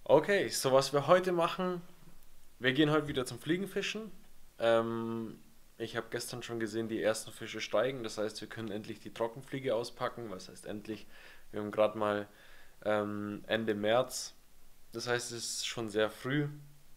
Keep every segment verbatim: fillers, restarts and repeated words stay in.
Okay, so was wir heute machen, wir gehen heute wieder zum Fliegenfischen. Ähm, Ich habe gestern schon gesehen, die ersten Fische steigen, das heißt, wir können endlich die Trockenfliege auspacken. Was heißt endlich? Wir haben gerade mal ähm, Ende März, das heißt, es ist schon sehr früh.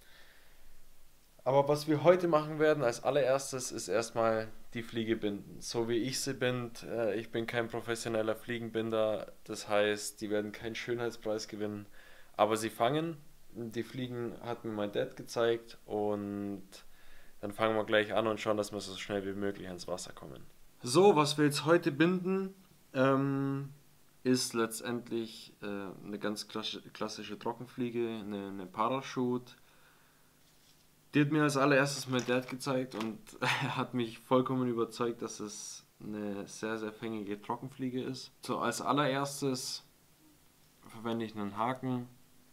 Aber was wir heute machen werden als allererstes ist erstmal die Fliege binden. So wie ich sie bind, äh, ich bin kein professioneller Fliegenbinder, das heißt, die werden keinen Schönheitspreis gewinnen, aber sie fangen. Die Fliegen hat mir mein Dad gezeigt und dann fangen wir gleich an und schauen, dass wir so schnell wie möglich ins Wasser kommen. So, was wir jetzt heute binden, ähm, ist letztendlich äh, eine ganz klassische Trockenfliege, eine, eine Parachute. Die hat mir als allererstes mein Dad gezeigt und er hat mich vollkommen überzeugt, dass es eine sehr, sehr fängige Trockenfliege ist. So, als allererstes verwende ich einen Haken,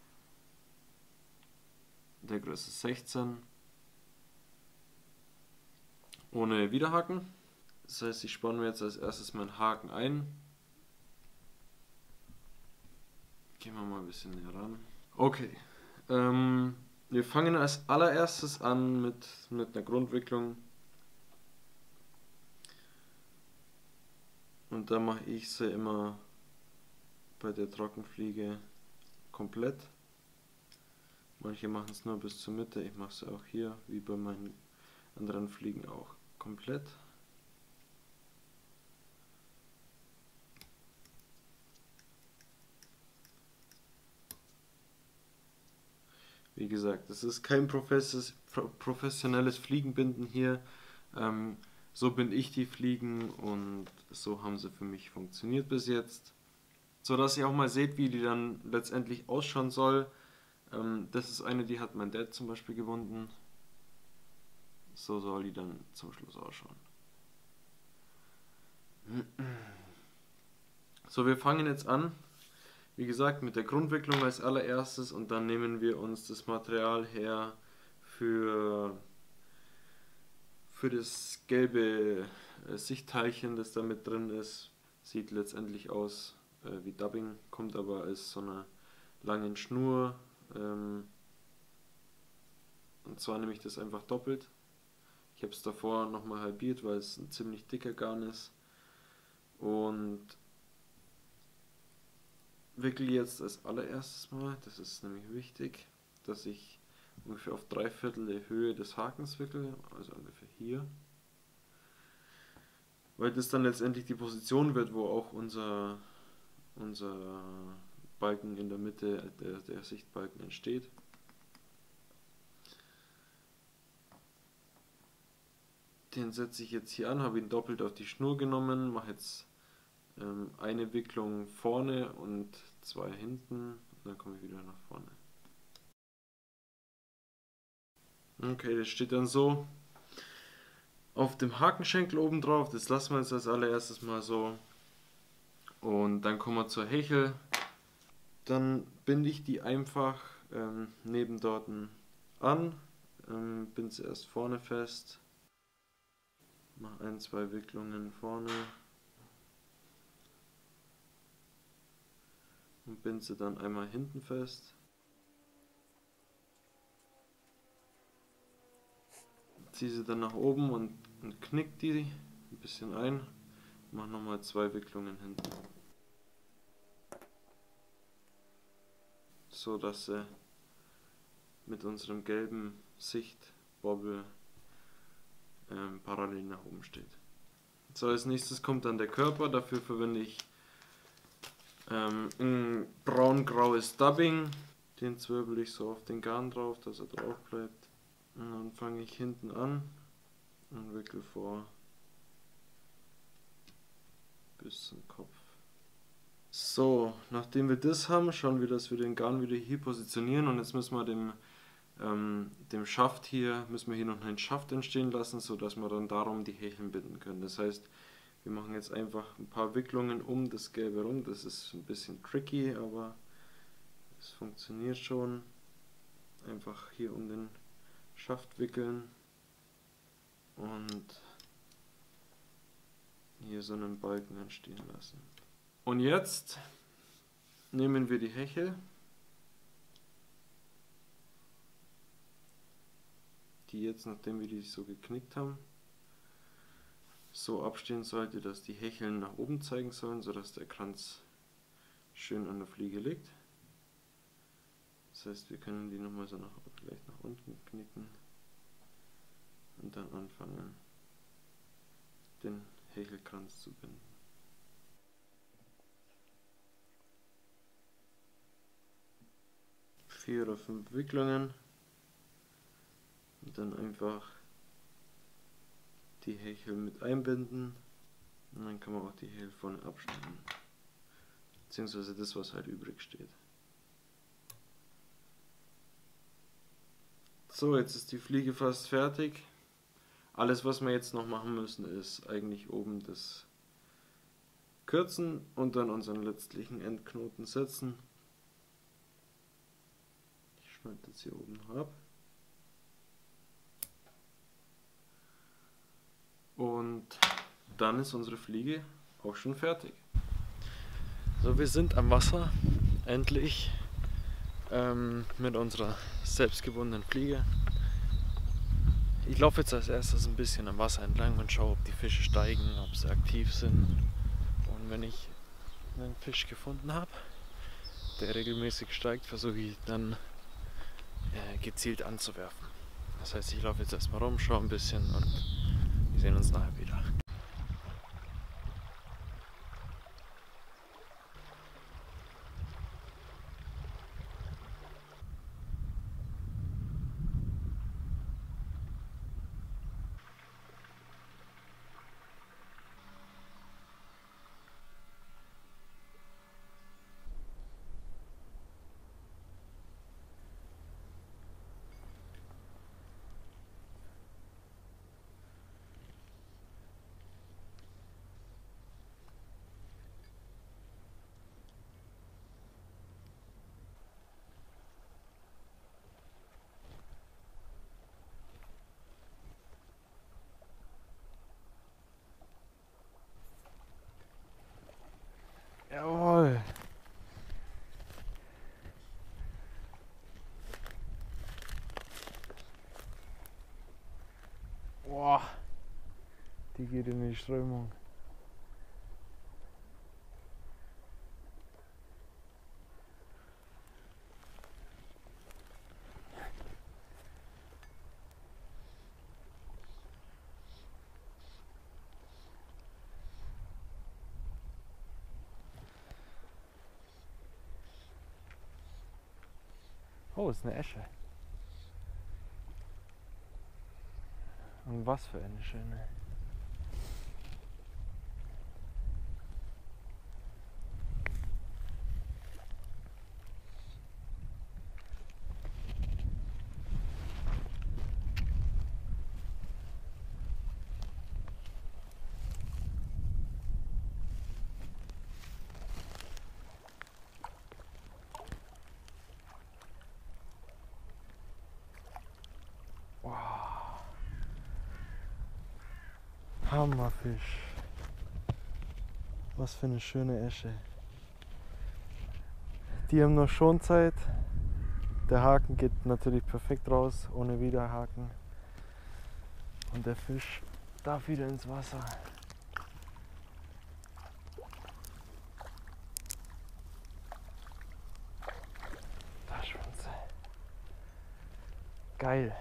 der Größe sechzehn, ohne Widerhaken. Das heißt, ich spanne mir jetzt als erstes meinen Haken ein. Gehen wir mal ein bisschen näher ran. Okay, ähm, wir fangen als allererstes an mit, mit einer Grundwicklung. Und da mache ich sie immer bei der Trockenfliege komplett. Manche machen es nur bis zur Mitte, ich mache es auch hier, wie bei meinen anderen Fliegen auch, komplett. Wie gesagt, es ist kein professionelles Fliegenbinden hier. Ähm, so binde ich die Fliegen und so haben sie für mich funktioniert bis jetzt. So dass ihr auch mal seht, wie die dann letztendlich ausschauen soll. Ähm, das ist eine, die hat mein Dad zum Beispiel gebunden. So soll die dann zum Schluss ausschauen. So, wir fangen jetzt an, wie gesagt, mit der Grundwicklung als allererstes und dann nehmen wir uns das Material her für, für das gelbe äh, Sichtteilchen, das da mit drin ist. Sieht letztendlich aus äh, wie Dubbing, kommt aber als so eine langen Schnur. Ähm, und zwar nehme ich das einfach doppelt. Ich habe es davor nochmal halbiert, weil es ein ziemlich dicker Garn ist. Und wickle jetzt als allererstes mal, das ist nämlich wichtig, dass ich ungefähr auf drei Viertel der Höhe des Hakens wickel, also ungefähr hier. Weil das dann letztendlich die Position wird, wo auch unser, unser Balken in der Mitte, der, der Sichtbalken entsteht. Den setze ich jetzt hier an, habe ihn doppelt auf die Schnur genommen, mache jetzt ähm, eine Wicklung vorne und zwei hinten und dann komme ich wieder nach vorne. Okay, das steht dann so auf dem Hakenschenkel oben drauf, das lassen wir jetzt als allererstes mal so. Und dann kommen wir zur Hechel. Dann binde ich die einfach ähm, neben dort an, ähm, binde sie erst vorne fest, mache ein, zwei Wicklungen vorne und binde sie dann einmal hinten fest. Ziehe sie dann nach oben und, und knick die ein bisschen ein, mache nochmal zwei Wicklungen hinten. So dass sie mit unserem gelben Sichtbobbel ähm, parallel nach oben steht. So, als nächstes kommt dann der Körper, dafür verwende ich ähm, ein braun-graues Dubbing. Den zwirbel ich so auf den Garn drauf, dass er drauf bleibt. Und dann fange ich hinten an und wickel vor bis zum Kopf. So, nachdem wir das haben, schauen wir, dass wir den Garn wieder hier positionieren und jetzt müssen wir dem, ähm, dem Schaft hier, müssen wir hier noch einen Schaft entstehen lassen, sodass wir dann darum die Hecheln binden können. Das heißt, wir machen jetzt einfach ein paar Wicklungen um das Gelbe rum, das ist ein bisschen tricky, aber es funktioniert schon. Einfach hier um den Schaft wickeln und hier so einen Balken entstehen lassen. Und jetzt nehmen wir die Hechel die jetzt, nachdem wir die so geknickt haben, so abstehen sollte, dass die Hecheln nach oben zeigen sollen, sodass der Kranz schön an der Fliege liegt. Das heißt, wir können die nochmal so nach, leicht nach unten knicken und dann anfangen, den Hechelkranz zu binden. Vier oder fünf Wicklungen und dann einfach die Hechel mit einbinden und dann kann man auch die Hechel vorne abschneiden, beziehungsweise das, was halt übrig steht. So, jetzt ist die Fliege fast fertig. Alles, was wir jetzt noch machen müssen, ist eigentlich oben das Kürzen und dann unseren letztlichen Endknoten setzen. Ich schneide das hier oben noch ab. Und dann ist unsere Fliege auch schon fertig. So, wir sind am Wasser, endlich, ähm, mit unserer selbstgebundenen Fliege. Ich laufe jetzt als erstes ein bisschen am Wasser entlang und schaue, ob die Fische steigen, ob sie aktiv sind. Und wenn ich einen Fisch gefunden habe, der regelmäßig steigt, versuche ich dann äh, gezielt anzuwerfen. Das heißt, ich laufe jetzt erstmal rum, schaue ein bisschen und wir sehen uns nachher wieder. Jawohl! Boah! Die geht in die Strömung. Oh, ist eine Esche. Und was für eine schöne. Wow. Hammerfisch. Was für eine schöne Esche. Die haben noch Schonzeit. Der Haken geht natürlich perfekt raus, ohne Widerhaken. Und der Fisch darf wieder ins Wasser. Da schwimmt sie. Geil.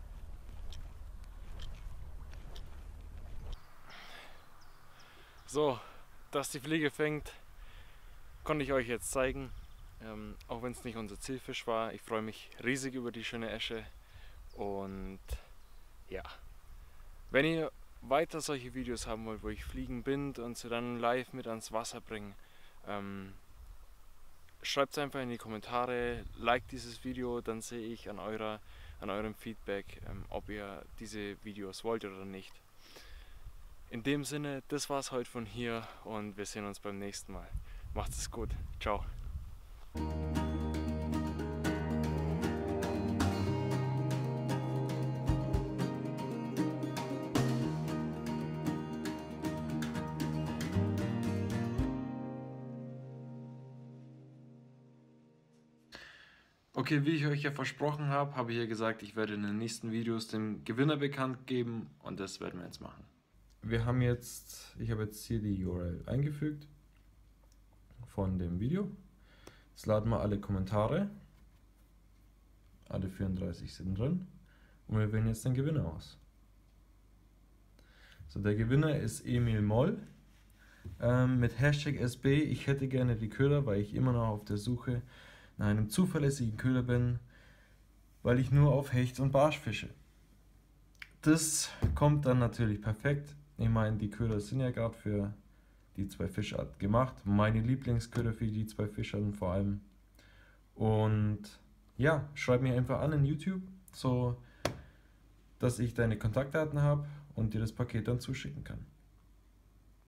So, dass die Fliege fängt, konnte ich euch jetzt zeigen. Ähm, auch wenn es nicht unser Zielfisch war. Ich freue mich riesig über die schöne Esche. Und ja, wenn ihr weiter solche Videos haben wollt, wo ich Fliegen binde und sie dann live mit ans Wasser bringe, ähm, schreibt es einfach in die Kommentare, liked dieses Video, dann sehe ich an, eurer, an eurem Feedback, ähm, ob ihr diese Videos wollt oder nicht. In dem Sinne, das war's heute von hier und wir sehen uns beim nächsten Mal. Macht es gut. Ciao. Okay, wie ich euch ja versprochen habe, habe ich ja gesagt, ich werde in den nächsten Videos den Gewinner bekannt geben und das werden wir jetzt machen. Wir haben jetzt, ich habe jetzt hier die U R L eingefügt von dem Video. Jetzt laden wir alle Kommentare. Alle vierunddreißig sind drin. Und wir wählen jetzt den Gewinner aus. So, der Gewinner ist Emil Moll ähm, mit Hashtag S B. Ich hätte gerne die Köder, weil ich immer noch auf der Suche nach einem zuverlässigen Köder bin, weil ich nur auf Hecht und Barsch fische. Das kommt dann natürlich perfekt. Ich meine, die Köder sind ja gerade für die zwei Fischarten gemacht. Meine Lieblingsköder für die zwei Fischarten vor allem. Und ja, schreib mir einfach an in YouTube, so dass ich deine Kontaktdaten habe und dir das Paket dann zuschicken kann.